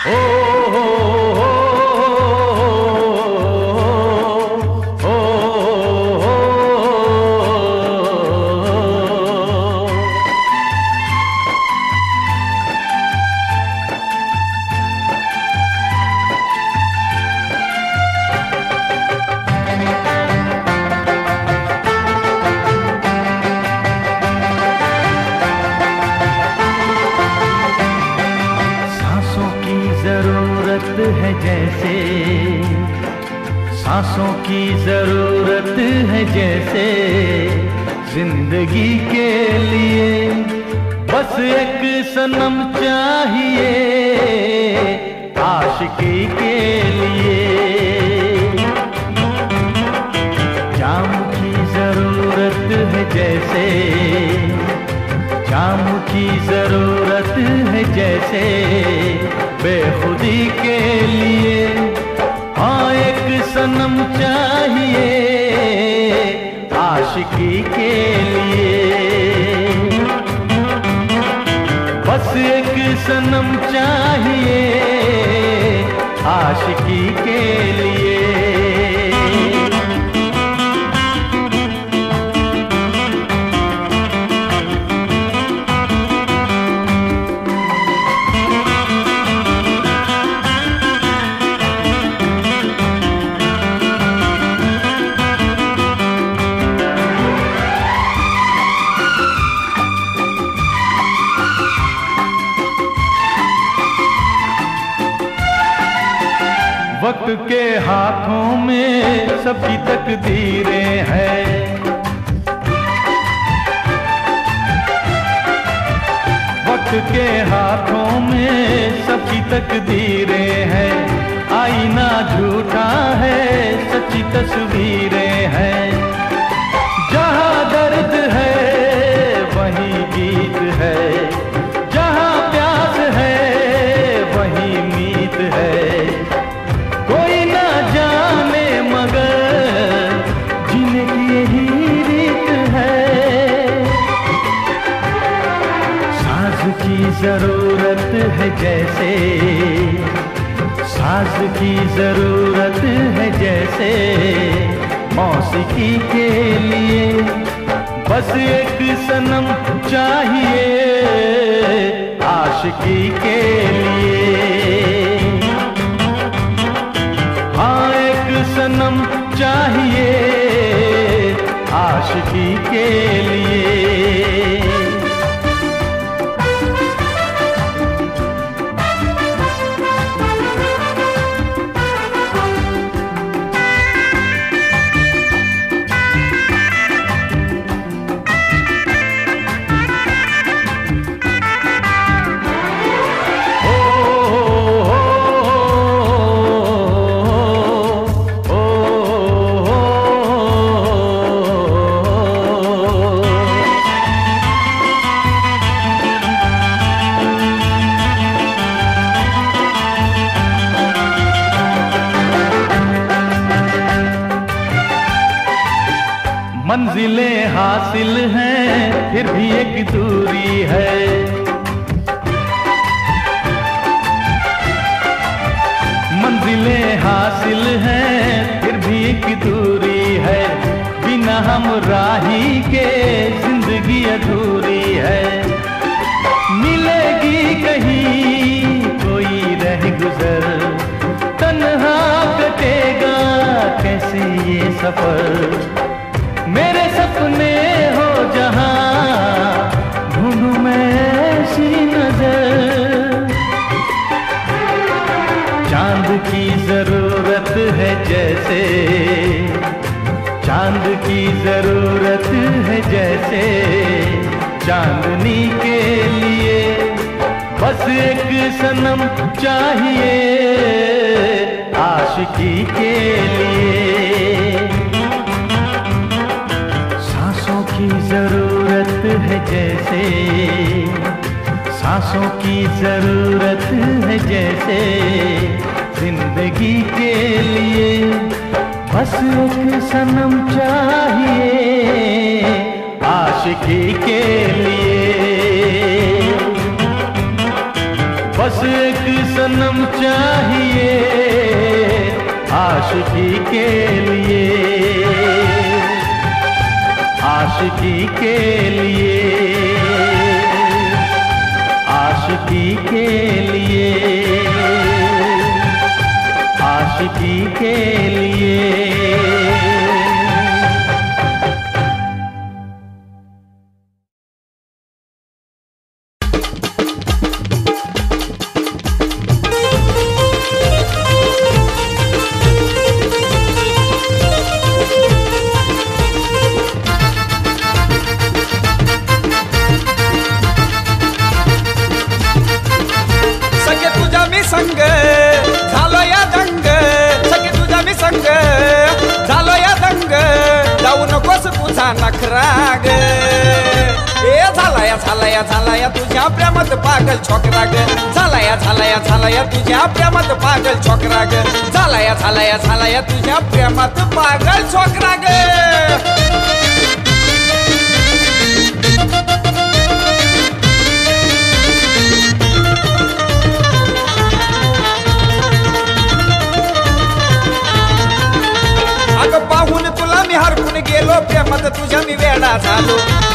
है जैसे सांसों की जरूरत है जैसे जिंदगी के लिए बस एक सनम चाहिए आशिकी के लिए। जाम की जरूरत है जैसे जाम की जरूरत है जैसे बेखुदी के लिए हाँ एक सनम चाहिए आशिकी के लिए। बस एक सनम चाहिए आशिकी के लिए। वक्त के हाथों में सबकी तकदीरें हैं, वक्त के हाथों में सबकी तकदीरें हैं। आईना झूठा है सच्ची तस्वीरें हैं। जहाँ दर्द है वहीं गीत है, जहाँ प्यास है वहीं मीत है। कोई ना जाने मगर जीने की यही रीत है। साज की जरूरत है जैसे साज की जरूरत है जैसे मौसीकी के लिए बस एक सनम चाहिए आशिकी के लिए। हाँ एक सनम चाहिए आशिकी के लिए। मंजिलें हासिल हैं फिर भी एक दूरी है। मंजिलें हासिल हैं फिर भी एक दूरी है। बिना हम राही के जिंदगी अधूरी है। मिलेगी कहीं कोई रह गुजर, तन्हा कटेगा कैसे ये सफर। मेरे सपने हो जहां ढूंढूं मैं ऐसी नजर। चांद की जरूरत है जैसे चांद की जरूरत है जैसे चांदनी के लिए बस एक सनम चाहिए आशिकी के लिए। सांसों की जरूरत है जैसे सांसों की जरूरत है जैसे जिंदगी के लिए बस एक सनम चाहिए आशिकी के लिए। बस बस एक सनम चाहिए आशिकी के लिए, आशिकी के लिए, आशिकी के लिए, आशिकी के लिए। नखराग ए झालाया झालाया झालाया तुझ्या प्रेमात पागल छोकरा ग, झालाया झालाया झालाया तुझ्या प्रेमात पागल छोकरा ग, झालाया झालाया झालाया तुझ्या प्रेमात पागल छोकरा ग। अगं पाहून तुला मी हरकून गेलो, प्रेमात तुझ्या मी वेडा झालो,